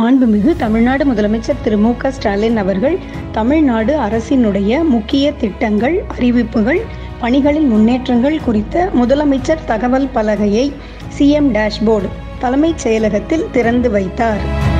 மாண்புமிகு தமிழ்நாடு முதலமைச்சர் திரு மு.க. ஸ்டாலின் அவர்கள் தமிழ்நாடு அரசினுடைய முக்கிய திட்டங்கள், அறிவிப்புகள், பணிகளின் முன்னேற்றங்கள் குறித்த முதலமைச்சர் தகவல் பலகையை C.M.Dashboard தலைமைச் செயலகத்தில் திறந்து வைத்தார்.